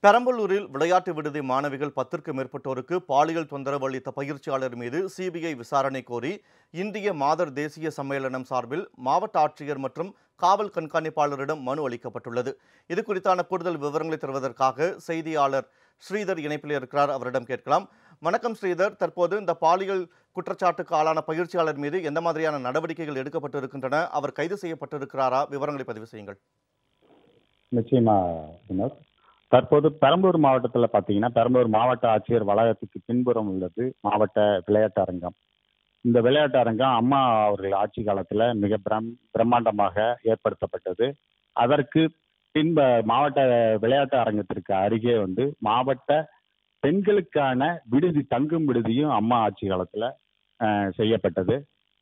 பெரம்பலூரில் விளையாட்டு விடுதி மாணவிகள் 10க்கும் மேற்பட்டோருக்கு பாலியல் தொந்தரவு அளித்த பயிற்சியாளர் மீது சிபிஐ விசாரணை கோரி இந்திய மாதர் தேசிய சம்மேளனம் சார்பில் மாவட்ட ஆட்சியர் மற்றும் காவல் கண்காணிப்பாளரிடம் மனு அளிக்கப்பட்டுள்ளது. இது குறித்தான கூடுதல் விவரங்களை தருவதற்காக செய்தியாளர் ஸ்ரீதர் இணைப்பில் இருக்கிறார். அவரிடம் கேட்கலாம். வணக்கம் ஸ்ரீதர், தற்போது இந்த பாலியல் குற்றச்சாட்டுக்கு ஆளான பயிற்சியாளர் மீது எந்த மாதிரியான நடவடிக்கைகள் எடுக்கப்பட்டு இருக்கின்றன? அவர் கைது செய்யப்பட்டிருக்கிறாரா? விவரங்களை பதிவு செய்யுங்கள். நிச்சயமா வினோத். தற்போது பெரம்பலூர் மாவட்டத்தில் பார்த்தீங்கன்னா, பெரம்பலூர் மாவட்ட ஆட்சியர் வளாகத்துக்கு பின்புறம் உள்ளது மாவட்ட விளையாட்டு அரங்கம். இந்த விளையாட்டு அரங்கம் அம்மா அவர்கள் ஆட்சி காலத்தில் மிக பிரம்மாண்டமாக ஏற்படுத்தப்பட்டது. அதற்கு பின்ப மாவட்ட விளையாட்டு அரங்கத்திற்கு அருகே மாவட்ட பெண்களுக்கான விடுதி, தங்கும் விடுதியும் அம்மா ஆட்சி காலத்தில் செய்யப்பட்டது.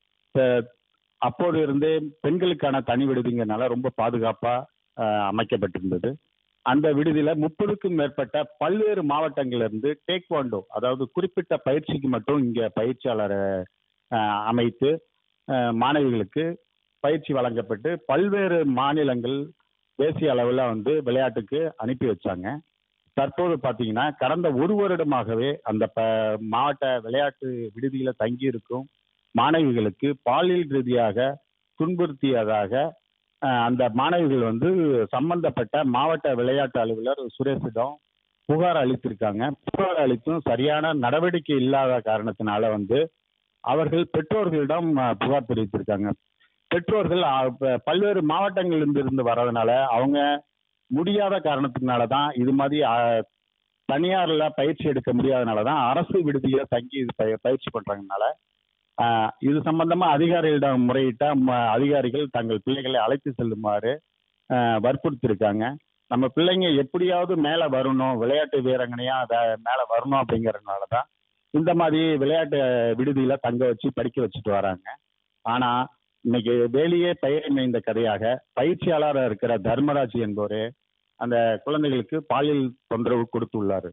அப்போது இருந்தே பெண்களுக்கான தனி விடுதிங்கிறதுனால ரொம்ப பாதுகாப்பாக அமைக்கப்பட்டிருந்தது. அந்த விடுதியில 30க்கும் மேற்பட்ட பல்வேறு மாவட்டங்களிலிருந்து டேக்வாண்டோ, அதாவது குறிப்பிட்ட பயிற்சிக்கு மட்டும் இங்க பயிற்சியாளரை அமைத்து மாணவிகளுக்கு பயிற்சி வழங்கப்பட்டு பல்வேறு மாநிலங்கள், தேசிய அளவில் விளையாட்டுக்கு அனுப்பி வச்சாங்க. தற்போது பார்த்தீங்கன்னா, கடந்த ஒரு வருடமாகவே அந்த மாவட்ட விளையாட்டு விடுதியில தங்கியிருக்கும் மாணவிகளுக்கு பாலியல் ரீதியாக துன்புறுத்தியதாக அந்த மாணவிகள் சம்பந்தப்பட்ட மாவட்ட விளையாட்டு அலுவலர் சுரேஷிடம் புகார் அளித்திருக்காங்க. புகார் அளித்தும் சரியான நடவடிக்கை இல்லாத காரணத்தினால அவர்கள் பெற்றோர்களிடம் புகார் தெரிவித்திருக்காங்க. பெற்றோர்கள் பல்வேறு மாவட்டங்களிலிருந்து வர்றதுனால அவங்க முடியாத காரணத்தினால தான் இது மாதிரி தனியார்ல பயிற்சி எடுக்க முடியாதனால தான் அரசு விடுதியில தங்கி பயிற்சி பண்றதுனால இது சம்பந்தமா அதிகாரிகளிடம் முறையிட்ட அதிகாரிகள் தங்கள் பிள்ளைகளை அழைத்து செல்லுமாறு வற்புறுத்திருக்காங்க. நம்ம பிள்ளைங்க எப்படியாவது மேல வரணும், விளையாட்டு வீராங்கனையா மேல வரணும் அப்படிங்கறதுனால தான் இந்த மாதிரி விளையாட்டு விடுதியில தங்க வச்சு படிக்க வச்சுட்டு வராங்க. ஆனா இன்னைக்கு வேலையே பெயர் மேய்ந்த கதையாக பயிற்சியாளராக இருக்கிற தர்மராஜ் என்பவரு அந்த குழந்தைகளுக்கு பாலியல் தொந்தரவு கொடுத்துள்ளாரு.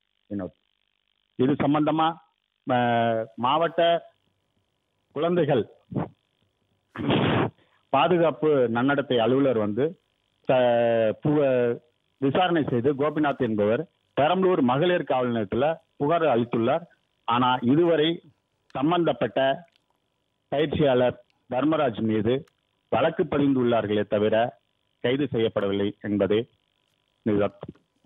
இது சம்பந்தமா மாவட்ட குழந்தைகள் பாதுகாப்பு நன்னடத்தை அலுவலர் விசாரணை செய்து கோபிநாத் என்பவர் பெரம்பலூர் மகளிர் காவல் நிலையத்தில் புகார் அளித்துள்ளார். ஆனா இதுவரை சம்பந்தப்பட்ட பயிற்சியாளர் தர்மராஜ் மீது வழக்கு பதிந்துள்ளார்களே தவிர கைது செய்யப்படவில்லை என்பதே நிஜம்.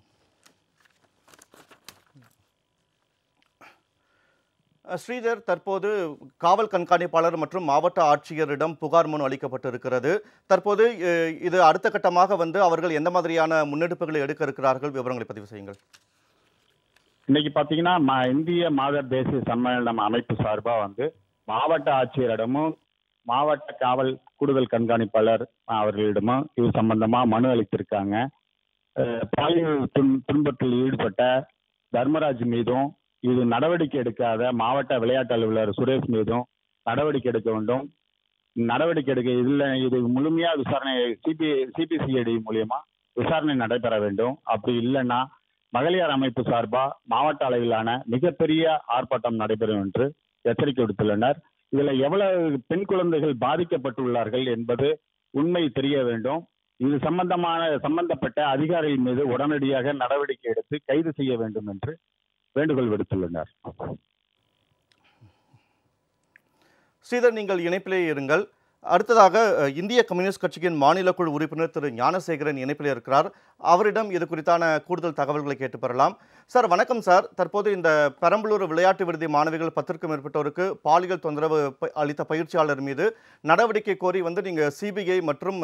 ஸ்ரீதர், தற்போது காவல் கண்காணிப்பாளர் மற்றும் மாவட்ட ஆட்சியரிடம் புகார் மனு அளிக்கப்பட்டிருக்கிறது. தற்போது இது அடுத்த கட்டமாக அவர்கள் எந்த மாதிரியான முன்னெடுப்புகளை எடுக்க இருக்கிறார்கள்? விவரங்களை பதிவு செய்யுங்கள். இன்னைக்கு பாத்தீங்கன்னா, இந்திய மாதர் தேசிய சம்மேளனம் அமைப்பு சார்பா மாவட்ட ஆட்சியரிடமும் மாவட்ட காவல் கூடுதல் கண்காணிப்பாளர் அவர்களிடமும் இது சம்பந்தமா மனு அளித்திருக்காங்க. பாலியல் துன்பத்தில் ஈடுபட்ட தர்மராஜ் மீதும் இது நடவடிக்கை எடுக்காத மாவட்ட விளையாட்டு அலுவலர் சுரேஷ் மீதும் நடவடிக்கை எடுக்க வேண்டும். நடவடிக்கை எடுக்க இல்லை, இது முழுமையா விசாரணை சிபிசிஐடி மூலியமா விசாரணை நடைபெற வேண்டும். அப்படி இல்லைன்னா மகளிர் அமைப்பு சார்பா மாவட்ட அளவிலான மிகப்பெரிய ஆர்ப்பாட்டம் நடைபெறும் என்று எச்சரிக்கை விடுத்துள்ளனர். இதுல எவ்வளவு பெண் குழந்தைகள் பாதிக்கப்பட்டுள்ளார்கள் என்பது உண்மை தெரிய வேண்டும். இது சம்பந்தப்பட்ட அதிகாரிகள் மீது உடனடியாக நடவடிக்கை எடுத்து கைது செய்ய வேண்டும் என்று வேண்டுகோள் விடுத்துள்ளனர். ஸ்ரீதர், நீங்கள் இணைப்பிலே இருங்கள். அடுத்ததாக இந்திய கம்யூனிஸ்ட் கட்சியின் மாநில குழு உறுப்பினர் திரு ஞானசேகரன் இணைப்பிலே இருக்கிறார். அவரிடம் இது குறித்தான கூடுதல் தகவல்களை கேட்டு பெறலாம். சார், வணக்கம் சார். தற்போது இந்த பெரம்பலூர் விளையாட்டு விடுதி மாணவிகள் 10க்கும் மேற்பட்டோருக்கு பாலியல் தொந்தரவு அளித்த பயிற்சியாளர் மீது நடவடிக்கை கோரி நீங்கள் சிபிஐ மற்றும்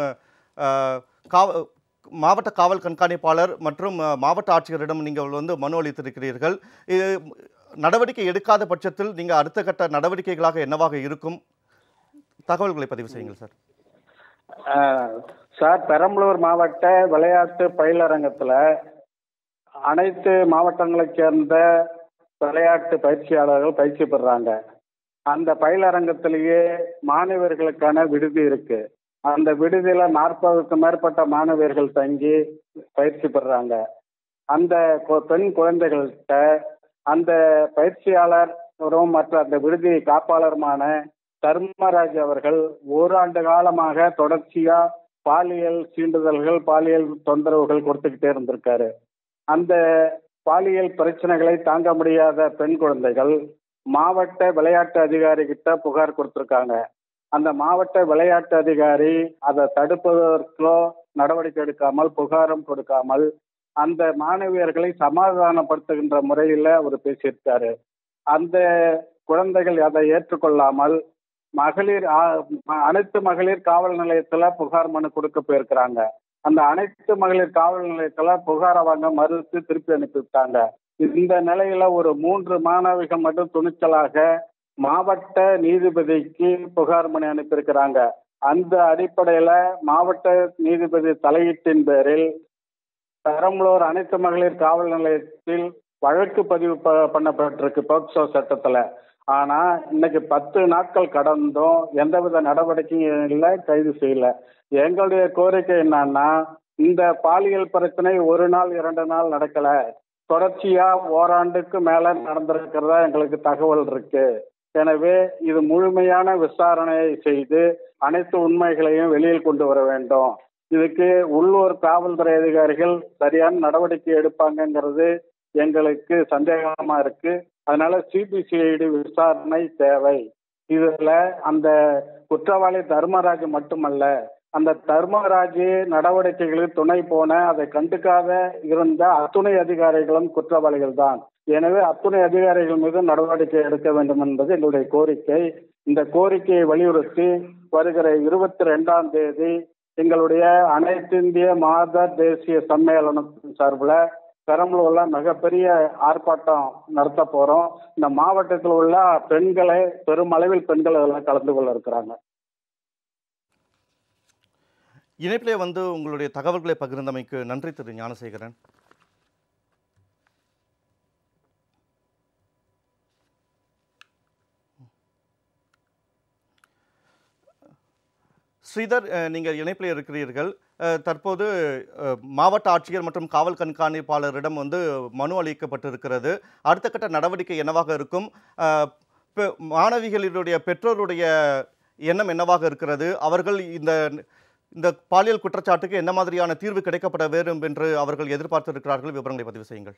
மாவட்ட காவல் கண்காணிப்பாளர் மற்றும் மாவட்ட ஆட்சியரிடம் நீங்கள் மனு அளித்திருக்கிறீர்கள். நடவடிக்கை எடுக்காத பட்சத்தில் நீங்கள் அடுத்த கட்ட நடவடிக்கைகளாக என்னவாக இருக்கும்? தகவல்களை பதிவு செய்யுங்கள் சார். சார், பெரம்பலூர் மாவட்ட விளையாட்டு பயிலரங்கத்தில் அனைத்து மாவட்டங்களைச் சேர்ந்த விளையாட்டு பயிற்சியாளர்கள் பயிற்சி பெறாங்க. அந்த பயிலரங்கத்திலேயே மாணவர்களுக்கான விடுதி இருக்கு. அந்த விடுதியில 40க்கும் மேற்பட்ட மாணவர்கள் தங்கி பயிற்சி பெறாங்க. அந்த பெண் குழந்தைகள்கிட்ட அந்த பயிற்சியாளரும் மற்ற அந்த விடுதி காப்பாளருமான தர்மராஜ் அவர்கள் ஓராண்டு காலமாக தொடர்ச்சியா பாலியல் சீண்டுதல்கள், பாலியல் தொந்தரவுகள் கொடுத்துக்கிட்டே இருந்திருக்காரு. அந்த பாலியல் பிரச்சனைகளை தாங்க முடியாத பெண் குழந்தைகள் மாவட்ட விளையாட்டு அதிகாரி கிட்ட புகார் கொடுத்திருக்காங்க. அந்த மாவட்ட விளையாட்டு அதிகாரி அதை தடுப்பதற்கோ நடவடிக்கை எடுக்காமல், புகாரும் கொடுக்காமல், அந்த மாணவியர்களை சமாதானப்படுத்துகின்ற முறையில அவர் பேசியிருக்காரு. அந்த குழந்தைகள் அதை ஏற்றுக்கொள்ளாமல் மகளிர் அனைத்து மகளிர் காவல் நிலையத்துல புகார் மனு கொடுக்க போயிருக்கிறாங்க. அந்த அனைத்து மகளிர் காவல் நிலையத்துல புகாரை வாங்க மறுத்து திருப்பி அனுப்பிவிட்டாங்க. இந்த நிலையில ஒரு 3 மாணவிகள் மட்டும் துணிச்சலாக மாவட்ட நீதிபதிக்கு புகார் மனு அனுப்பியிருக்கிறாங்க. அந்த அடிப்படையில மாவட்ட நீதிபதி தலையீட்டின் பேரில் பெரம்பலூர் அனைத்து மகளிர் காவல் நிலையத்தில் வழக்கு பதிவு பண்ணப்பட்டிருக்கு போக்சோ சட்டத்துல. ஆனா இன்னைக்கு 10 நாட்கள் கடந்தும் எந்தவித நடவடிக்கையும் இல்லை, கைது செய்யல. எங்களுடைய கோரிக்கை என்னன்னா, இந்த பாலியல் பிரச்சனை 1 நாள் 2 நாள் நடக்கல, தொடர்ச்சியா ஓராண்டுக்கு மேல நடந்திருக்கிறதா எங்களுக்கு தகவல் இருக்கு. எனவே இது முழுமையான விசாரணையை செய்து அனைத்து உண்மைகளையும் வெளியில் கொண்டு வர வேண்டும். இதுக்கு உள்ளூர் காவல்துறை அதிகாரிகள் சரியான நடவடிக்கை எடுப்பாங்கிறது எங்களுக்கு சந்தேகமா இருக்கு. அதனால சிபிசிஐடி விசாரணை தேவை. இதுல அந்த குற்றவாளி தர்மராஜ் மட்டுமல்ல, அந்த தர்மராஜ் நடவடிக்கைகளுக்கு துணை போன, அதை கண்டுக்காத இருந்த அத்துணை அதிகாரிகளும் குற்றவாளிகள் தான். எனவே அத்துணை அதிகாரிகள் மீது நடவடிக்கை எடுக்க வேண்டும் என்பது எங்களுடைய கோரிக்கை. இந்த கோரிக்கையை வலியுறுத்தி வருகிற 22ஆம் தேதி எங்களுடைய அனைத்து இந்திய மாதர் தேசிய சம்மேளனத்தின் சார்பில் பெரம்பலூர்ல மிகப்பெரிய ஆர்ப்பாட்டம் நடத்த போறோம். இந்த மாவட்டத்தில் உள்ள பெண்களை, பெருமளவில் பெண்கள் அதில் கலந்து கொள்ள இருக்கிறாங்க. இணைப்பிலே உங்களுடைய தகவல்களை பகிர்ந்தமைக்கு நன்றி திரு ஞானசேகரன். ஸ்ரீதர், நீங்கள் இணைப்பில் இருக்கிறீர்கள். தற்போது மாவட்ட ஆட்சியர் மற்றும் காவல் கண்காணிப்பாளரிடம் மனு அளிக்கப்பட்டிருக்கிறது. அடுத்த கட்ட நடவடிக்கை என்னவாக இருக்கும்? மாணவிகளுடைய பெற்றோருடைய எண்ணம் என்னவாக இருக்கிறது? அவர்கள் இந்த பாலியல் குற்றச்சாட்டுக்கு என்ன மாதிரியான தீர்வு கிடைக்கப்பட வேண்டும் என்று அவர்கள் எதிர்பார்த்திருக்கிறார்கள்? விவரங்களை பதிவு செய்யுங்கள்.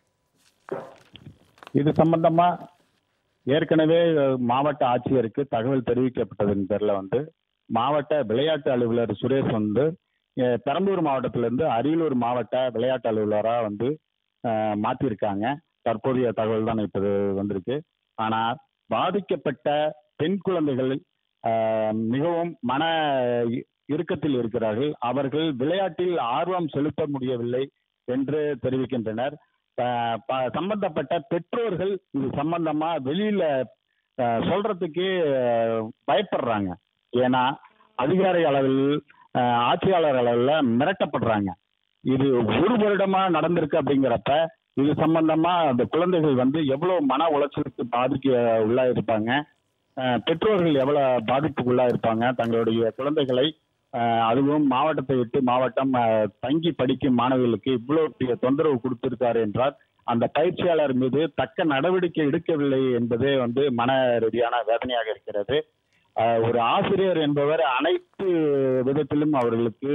இது சம்பந்தமா ஏற்கனவே மாவட்ட ஆட்சியருக்கு தகவல் தெரிவிக்கப்பட்டதன் பேர்ல மாவட்ட விளையாட்டு அலுவலர் சுரேஷ் பெரம்பலூர் மாவட்டத்திலிருந்து அரியலூர் மாவட்ட விளையாட்டு அலுவலராக மாற்றிருக்காங்க. தற்போதைய தகவல் தான் இப்போது வந்திருக்கு. ஆனால் பாதிக்கப்பட்ட பெண் குழந்தைகள் மிகவும் மன இறுக்கத்தில் இருக்கிறார்கள். அவர்கள் விளையாட்டில் ஆர்வம் செலுத்த முடியவில்லை என்று தெரிவிக்கின்றனர். சம்பந்தப்பட்ட பெற்றோர்கள் இது சம்பந்தமா வெளியில சொல்றதுக்கு பயப்படுறாங்க. ஏன்னா அதிகாரி அளவில், ஆட்சியாளர் அளவில் மிரட்டப்படுறாங்க. இது 1 வருடமா நடந்திருக்கு. அப்படிங்கிறப்ப இது சம்பந்தமா அந்த குழந்தைகள் எவ்வளவு மன உளைச்சலுக்கு பாதிக்க உள்ளா இருப்பாங்க, பெற்றோர்கள் எவ்வளவு பாதிப்புக்குள்ளா இருப்பாங்க. தங்களுடைய குழந்தைகளை அதுவும் மாவட்டத்தை விட்டு மாவட்டம் தங்கி படிக்கும் மாணவிகளுக்கு இவ்வளவு பெரிய தொந்தரவு கொடுத்திருக்காரு என்றால் அந்த பயிற்சியாளர் மீது தக்க நடவடிக்கை எடுக்கவில்லை என்பதே மன ரீதியான வேதனையாக இருக்கிறது. ஒரு ஆசிரியர் என்பவர் அனைத்து விதத்திலும் அவர்களுக்கு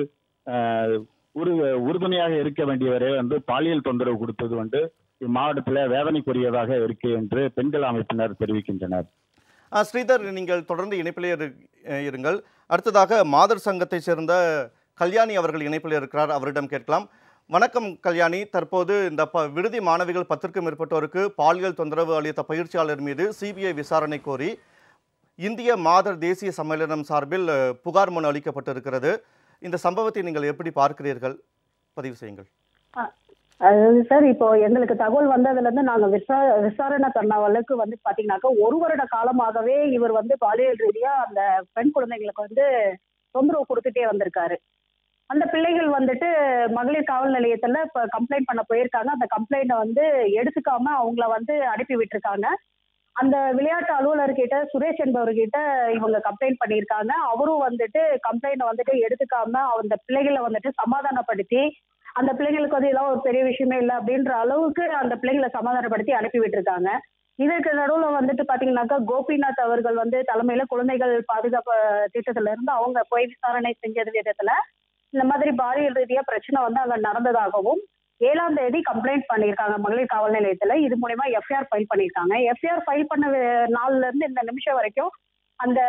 உறுதுணையாக இருக்க வேண்டியவரே பாலியல் தொந்தரவு கொடுத்தது இம்மாவட்டத்தில் வேதனைக்குரியதாக இருக்கு என்று பெண்கள் அமைப்பினர் தெரிவிக்கின்றனர். ஸ்ரீதர், நீங்கள் தொடர்ந்து இணைப்பிலே இருங்கள். அடுத்ததாக மாதர் சங்கத்தை சேர்ந்த கல்யாணி அவர்கள் இணைப்பில் இருக்கிறார். அவரிடம் கேட்கலாம். வணக்கம் கல்யாணி. தற்போது இந்த விடுதி மாணவிகள் 10க்கும் மேற்பட்டோருக்கு பாலியல் தொந்தரவு அளித்த பயிற்சியாளர் மீது சிபிஐ விசாரணை கோரி இந்திய மாதர் தேசிய சம்மேளனம் சார்பில் புகார் மனு அளிக்கப்பட்டிருக்கிறது. இந்த சம்பவத்தை நீங்கள் எப்படி பார்க்கிறீர்கள்? பதிவு செய்யுங்கள். அதாவது சார், இப்போ எங்களுக்கு தகவல் வந்ததுலேருந்து நாங்கள் விசாரணை பண்ண வழக்கு பார்த்தீங்கன்னாக்கா 1 வருட காலமாகவே இவர் பாலியல் ரீதியாக அந்த பெண் குழந்தைங்களுக்கு தொந்தரவு கொடுத்துட்டே வந்திருக்காரு. அந்த பிள்ளைகள் மகளிர் காவல் நிலையத்தில் இப்போ கம்ப்ளைண்ட் பண்ண போயிருக்காங்க. அந்த கம்ப்ளைண்ட்டை எடுத்துக்காம அவங்கள அனுப்பி விட்டுருக்காங்க. அந்த விளையாட்டு அலுவலர்கிட்ட சுரேஷ் என்பவர்கிட்ட இவங்க கம்ப்ளைண்ட் பண்ணியிருக்காங்க. அவரும் கம்ப்ளைண்ட்டை எடுத்துக்காம அந்த பிள்ளைகளை சமாதானப்படுத்தி, அந்த பிள்ளைங்களுக்கு இதெல்லாம் ஒரு பெரிய விஷயமே இல்லை அப்படின்ற அளவுக்கு அந்த பிள்ளைங்களை சமாதானப்படுத்தி அனுப்பி விட்டுருக்காங்க. இதற்கு நடுவில் பாத்தீங்கன்னாக்கா கோபிநாத் அவர்கள் தலைமையில குழந்தைகள் பாதுகாப்பு திட்டத்துல இருந்து அவங்க போய் விசாரணை செஞ்சது விதத்துல இந்த மாதிரி பாலியல் ரீதியா பிரச்சனை அங்க நடந்ததாகவும், 7ஆம் தேதி கம்ப்ளைண்ட் பண்ணியிருக்காங்க மகளிர் காவல் நிலையத்துல. இது மூலமா எஃப்ஐஆர் ஃபைல் பண்ணியிருக்காங்க. எஃப்ஐஆர் ஃபைல் பண்ண நாள்ல இருந்து இந்த நிமிஷம் வரைக்கும் அந்த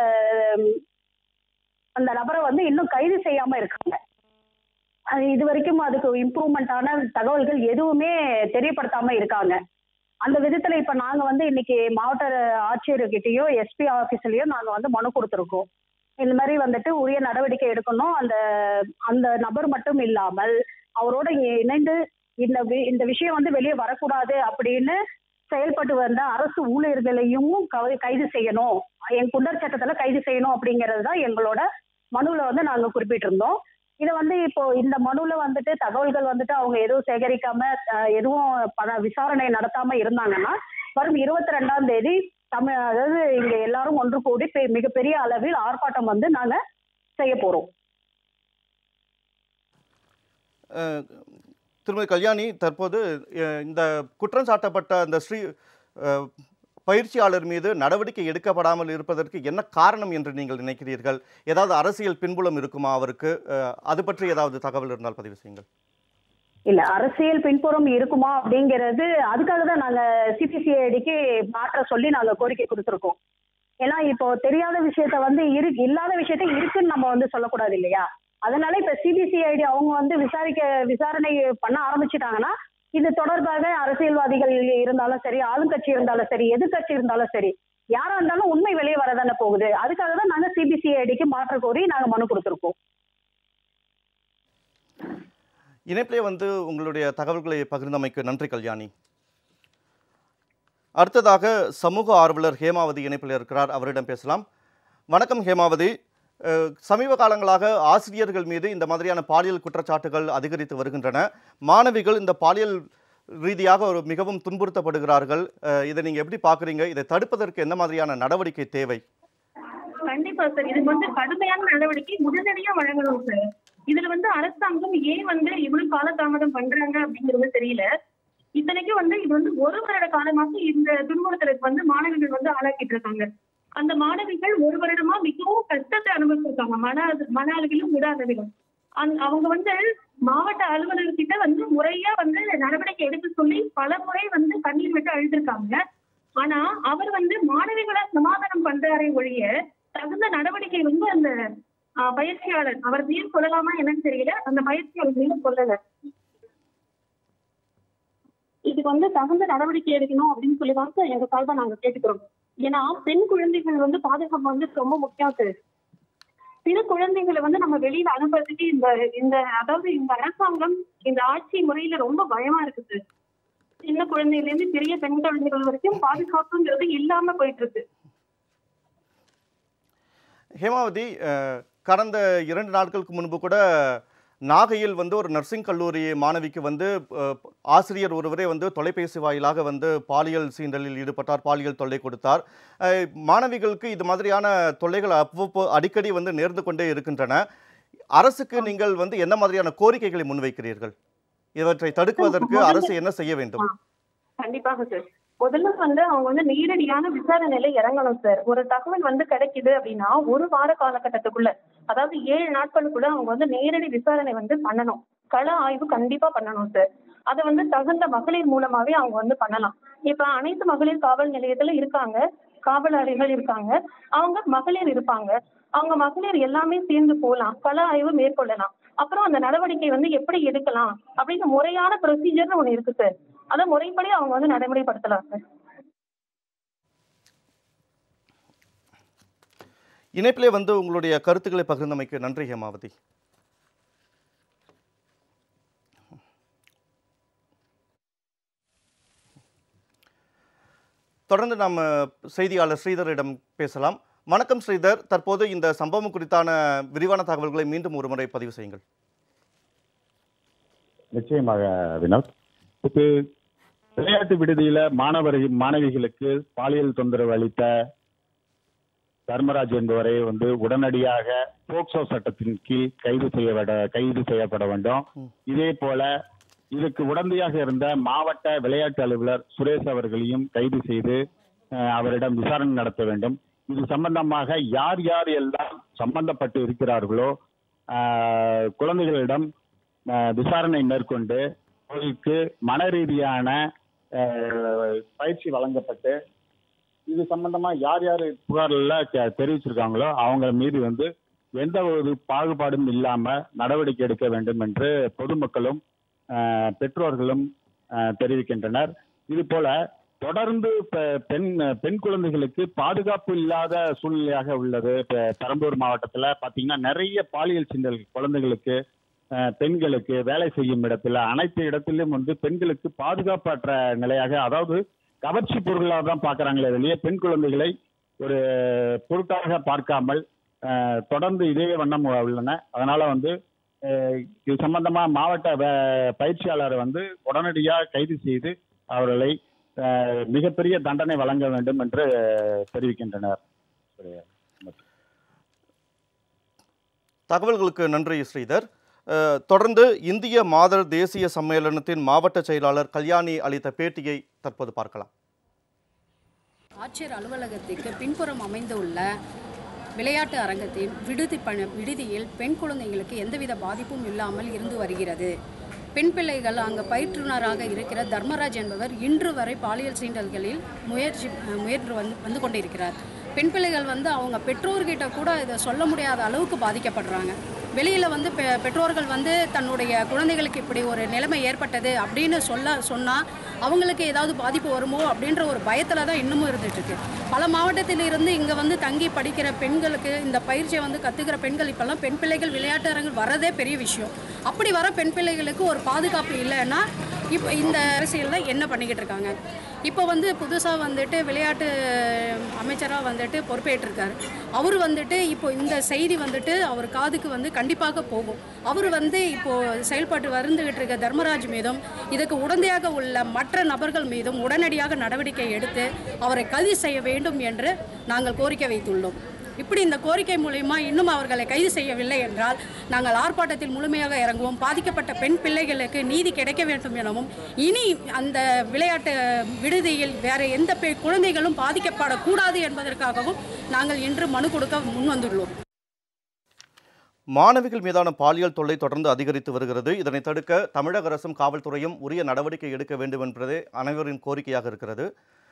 அந்த நபரை வந்து இன்னும் கைது செய்யாம இருக்காங்க. இது வரைக்கும் அதுக்கு இம்ப்ரூவ்மெண்டான தகவல்கள் எதுவுமே தெரியப்படுத்தாம இருக்காங்க. அந்த விதத்துல இப்ப நாங்க வந்து இன்னைக்கு மாவட்ட ஆட்சியர்கிட்டயோ எஸ்பி ஆபீஸ்லயோ நாங்க வந்து மனு கொடுத்துருக்கோம். இந்த மாதிரி வந்துட்டு உரிய நடவடிக்கை எடுக்கணும். அந்த அந்த நபர் மட்டும் இல்லாமல் அவரோட இணைந்து இந்த விஷயம் வந்து வெளியே வரக்கூடாது அப்படின்னு செயல்பட்டு வந்த அரசு ஊழியர்களையும் கைது செய்யணும், என் குண்டர் சட்டத்துல கைது செய்யணும் அப்படிங்கிறது தான் எங்களோட மனுவில் வந்து நாங்க குறிப்பிட்டிருந்தோம். இதை வந்து இப்போ இந்த மனுவில் வந்துட்டு தகவல்கள் வந்துட்டு அவங்க எதுவும் சேகரிக்காம எதுவும் விசாரணை நடத்தாம இருந்தாங்கன்னா வரும் 22ஆம் தேதி அதாவது இங்க எல்லாரும் ஒன்று கூடி மிகப்பெரிய அளவில் ஆர்ப்பாட்டம் வந்து நாங்க செய்ய போறோம். திருமதி கல்யாணி, தற்போது இந்த குற்றம் சாட்டப்பட்ட அந்த பயிற்சியாளர் மீது நடவடிக்கை எடுக்கப்படாமல் இருப்பதற்கு என்ன காரணம் என்று நீங்கள் நினைக்கிறீர்கள்? ஏதாவது அரசியல் பின்புலம் இருக்குமா அவருக்கு? அது பற்றி ஏதாவது தகவல் இருந்தால் பதிவு செய்யுங்கள். இல்ல, அரசியல் பின்புறம் இருக்குமா அப்படிங்கிறது அதுக்காக தான் நாங்க சிபிசிஐடிக்கு மாற்ற சொல்லி நாங்க கோரிக்கை கொடுத்துருக்கோம். ஏன்னா இப்போ தெரியாத விஷயத்த வந்து இல்லாத விஷயத்த இருக்குன்னு நம்ம வந்து சொல்லக்கூடாது இல்லையா? அதனால இப்ப சிபிசிஐடி அவங்க வந்து விசாரணை பண்ண ஆரம்பிச்சுட்டாங்கன்னா இது தொடர்பாக அரசியல்வாதிகள் இருந்தாலும் சரி, ஆளுங்கட்சி இருந்தாலும் சரி, எதிர்கட்சி இருந்தாலும் சரி, யாரா இருந்தாலும் உண்மை வெளியே வரதானே போகுது. அதுக்காக தான் நாங்க சிபிசிஐடிக்கு மாற்ற கோரி நாங்க மனு கொடுத்துருக்கோம். இணைப்பிலே வந்து உங்களுடைய தகவல்களை பகிர்ந்தமைக்கு நன்றி கல்யாணி. அடுத்ததாக சமூக ஆர்வலர் ஹேமாவதி இணைப்பில் இருக்கிறார், அவரிடம் பேசலாம். வணக்கம் ஹேமாவதி. சமீப காலங்களாக ஆசிரியர்கள் மீது இந்த மாதிரியான பாலியல் குற்றச்சாட்டுகள் அதிகரித்து வருகின்றன. மாணவிகள் இந்த பாலியல் ரீதியாக மிகவும் துன்புறுத்தப்படுகிறார்கள். இதை நீங்க எப்படி பாக்குறீங்க? இதை தடுப்பதற்கு என்ன மாதிரியான நடவடிக்கை தேவை? கண்டிப்பா சார், இது வந்து கடுமையான நடவடிக்கை உடனடியா வழங்கணும் சார். இதுல வந்து அரசாங்கம் ஏன் வந்து இவ்வளவு காலதாமதம் பண்றாங்க அப்படிங்கிறது தெரியல. இத்தனைக்கும் வந்து இது வந்து 1 வருட காலமாக இந்த துன்புறுத்தலுக்கு வந்து மாணவிகள் வந்து ஆளாக்கிட்டு இருக்காங்க. அந்த மாணவிகள் 1 வருடமா மிகவும் கஷ்டத்தை அனுபவிச்சிருக்காங்க, மன அளவிலும் உட அளவிலும். அவங்க வந்து மாவட்ட அலுவலர்கிட்ட வந்து முறையா வந்து நடவடிக்கை எடுக்க சொல்லி பல முறை வந்து கண்ணீர் விட்டு அழுத்திருக்காங்க. ஆனா அவர் வந்து மாணவிகளை சமாதானம் பண்றாரே ஒழிய தகுந்த நடவடிக்கை வந்து அந்த பயிற்சியாளர் அவர் மீது சொல்லலாமா என்னன்னு தெரியல, அந்த பயிற்சியாளர் மீது சொல்லல. இதுக்கு வந்து தகுந்த நடவடிக்கை எடுக்கணும் அப்படின்னு சொல்லி தான் எங்க சார்பா நாங்க கேட்டுக்கிறோம். ஏன்னா பெண் குழந்தைகள் வந்து பாதுகாப்பு வந்து ரொம்ப முக்கியம் சார். சிறு குழந்தைகளை வந்து நம்ம வெளியில அனுப்புறதுக்கு இந்த அதாவது இந்த அரசாங்கம் இந்த ஆட்சி முறையில ரொம்ப பயமா இருக்கு சார். சின்ன குழந்தையில இருந்து பெரிய பெண் குழந்தைகள் வரைக்கும் பாதுகாப்புங்கிறது இல்லாம போயிட்டு இருக்கு. ஹேமாவதி, கடந்த 2 நாட்களுக்கு முன்பு கூட நாகையில் வந்து ஒரு நர்சிங் கல்லூரி மாணவிக்கு வந்து ஆசிரியர் ஒருவரே வந்து தொலைபேசி வாயிலாக வந்து பாலியல் சீண்டலில் ஈடுபட்டார், பாலியல் தொல்லை கொடுத்தார். மாணவிகளுக்கு இது மாதிரியான தொல்லைகள் அடிக்கடி வந்து நேர்ந்து கொண்டே இருக்கின்றன. அரசுக்கு நீங்கள் வந்து என்ன மாதிரியான கோரிக்கைகளை முன்வைக்கிறீர்கள்? இவற்றை தடுக்குவதற்கு அரசு என்ன செய்ய வேண்டும்? கண்டிப்பாக சார், முதல்ல வந்து அவங்க வந்து நேரடியான விசாரணையில இறங்கணும் சார். ஒரு தகவல் வந்து கிடைக்குது அப்படின்னா 1 வார காலகட்டத்துக்குள்ள, அதாவது 7 நாட்களுக்குள்ள அவங்க வந்து நேரடி விசாரணை வந்து பண்ணணும். கள ஆய்வு கண்டிப்பா பண்ணணும் சார். அதை வந்து தகுந்த மகளிர் மூலமாவே அவங்க வந்து பண்ணலாம். இப்ப அனைத்து மகளிர் காவல் நிலையத்துல இருக்காங்க, காவலர்கள் இருக்காங்க, அவங்க மகளிர் இருப்பாங்க. அவங்க மகளிர் எல்லாமே சேர்ந்து போகலாம், கள ஆய்வு மேற்கொள்ளலாம். அப்புறம் அந்த நடவடிக்கை வந்து எப்படி எடுக்கலாம் அப்படின்னு முறையான ப்ரொசீஜர்னு ஒண்ணு இருக்கு சார். அதை முறைப்படி அவங்க வந்து நடைமுறைப்படுத்தலாம் சார். இணைப்பிலே வந்து உங்களுடைய கருத்துக்களை பகிர்ந்தமைக்கு நன்றி ஹேமாவதி. தொடர்ந்து நாம் செய்தியாளர் ஸ்ரீதரிடம் பேசலாம். வணக்கம் ஸ்ரீதர், தற்போது இந்த சம்பவம் குறித்தான விரிவான தகவல்களை மீண்டும் ஒரு முறை பதிவு செய்யுங்கள். நிச்சயமாக வினோத். இப்போ விளையாட்டு விடுதியில மாணவிகளுக்கு பாலியல் தொந்தரவு அளித்த தர்மராஜ் என்பவரை வந்து உடனடியாக போக்சோ சட்டத்தின் கீழ் கைது செய்யப்பட வேண்டும். இதே போல இதுக்கு உடந்தையாக இருந்த மாவட்ட விளையாட்டு அலுவலர் சுரேஷ் அவர்களையும் கைது செய்து அவரிடம் விசாரணை நடத்த வேண்டும். இது சம்பந்தமாக யார் யார் எல்லாம் சம்பந்தப்பட்டு இருக்கிறார்களோ குழந்தைகளிடம் விசாரணை மேற்கொண்டு அவர்களுக்கு மன ரீதியான பயிற்சி வழங்கப்பட்டு இது சம்பந்தமா யார் யார் புகார்ல தெரிவிச்சிருக்காங்களோ அவங்க மீது வந்து எந்த ஒரு பாகுபாடும் இல்லாம நடவடிக்கை எடுக்க வேண்டும் என்று பொதுமக்களும் பெற்றோர்களும் தெரிவிக்கின்றனர். இது போல தொடர்ந்து பெண் குழந்தைகளுக்கு பாதுகாப்பு இல்லாத சூழ்நிலையாக உள்ளது. பெரம்பலூர் மாவட்டத்துல பாத்தீங்கன்னா நிறைய பாலியல் சீண்டல் குழந்தைகளுக்கு, பெண்களுக்கு வேலை செய்யும் இடத்துல அனைத்து இடத்திலும் வந்து பெண்களுக்கு பாதுகாப்பற்ற நிலையாக, அதாவது கவர்ச்சி பொருளாக தான் பார்க்கறாங்களே வெளியே பெண் குழந்தைகளை ஒரு பொருட்டாக பார்க்காமல் தொடர்ந்து இதே வண்ணம் உள்ளன. அதனால வந்து இது சம்பந்தமா மாவட்ட பயிற்சியாளரை வந்து உடனடியாக கைது செய்து அவர்களை மிகப்பெரிய தண்டனை வழங்க வேண்டும் என்று தெரிவிக்கின்றனர். தகவல்களுக்கு நன்றி ஸ்ரீதர். தொடர்ந்து இந்திய மாதர் தேசிய சம்மேளனத்தின் மாவட்ட செயலாளர் கல்யாணி அளித்த பேட்டியை தற்போது பார்க்கலாம். ஆட்சியர் அலுவலகத்திற்கு பின்புறம் அமைந்துள்ள விளையாட்டு அரங்கத்தின் விடுதியில் பெண் குழந்தைகளுக்கு எந்தவித பாதிப்பும் இல்லாமல் இருந்து வருகிறது. பெண் பிள்ளைகள் அங்கு பயிற்றுனராக இருக்கிற தர்மராஜ் என்பவர் இன்று வரை பாலியல் சீண்டல்களில் முயன்று வந்து கொண்டிருக்கிறார். பெண் பிள்ளைகள் வந்து அவங்க பெற்றோர்கிட்ட கூட இதை சொல்ல முடியாத அளவுக்கு பாதிக்கப்படுறாங்க. வெளியில் வந்து பெற்றோர்கள் வந்து தன்னுடைய குழந்தைகளுக்கு இப்படி ஒரு நிலைமை ஏற்பட்டது அப்படின்னு சொன்னால் அவங்களுக்கு ஏதாவது பாதிப்பு வருமோ அப்படின்ற ஒரு பயத்தில் தான் இன்னமும் இருந்துகிட்ருக்கு. பல மாவட்டத்திலிருந்து இங்கே வந்து தங்கி படிக்கிற பெண்களுக்கு இந்த பயிற்சியை வந்து கற்றுக்கிற பெண்கள் இப்போல்லாம் பெண் பிள்ளைகள் விளையாட்டு அரங்கில் வரதே பெரிய விஷயம். அப்படி வர பெண் பிள்ளைகளுக்கு ஒரு பாதுகாப்பு இல்லைன்னா இப்போ இந்த அரசியலில் என்ன பண்ணிக்கிட்டு இருக்காங்க? இப்போ வந்து புதுசாக வந்துட்டு விளையாட்டு அமைச்சராக வந்துட்டு பொறுப்பேற்றிருக்காரு. அவர் வந்துட்டு இப்போ இந்த செய்தி வந்துட்டு அவர் காதுக்கு வந்து கண்டிப்பாக போகும். அவர் வந்து இப்போது செயல்பட்டு வந்துகிட்டு இருக்க தர்மராஜ் மீதும் இதுக்கு உடந்தையாக உள்ள மற்ற நபர்கள் மீதும் உடனடியாக நடவடிக்கை எடுத்து அவரை கைது செய்ய வேண்டும் என்று நாங்கள் கோரிக்கை வைத்துள்ளோம். இப்படி இந்த கோரிக்கை மூலமா இன்னும் அவர்களை கைது செய்யவில்லை என்றால் நாங்கள் ஆர்ப்பாட்டத்தில் முழுமையாக இறங்குவோம். பாதிக்கப்பட்ட பெண் பிள்ளைகளுக்கு நீதி கிடைக்க வேண்டும் எனவும், இனி அந்த விளையாட்டு விடுதியில் வேற எந்த குழந்தைகளும் பாதிக்கப்படக்கூடாது என்பதற்காகவும் நாங்கள் இன்று மனு கொடுக்க முன்வந்துள்ளோம். மாணவிகள் மீதான பாலியல் தொல்லை தொடர்ந்து அதிகரித்து வருகிறது. இதனை தடுக்க தமிழக அரசும் காவல்துறையும் உரிய நடவடிக்கை எடுக்க வேண்டும் என்பதே அனைவரின் கோரிக்கையாக இருக்கிறது.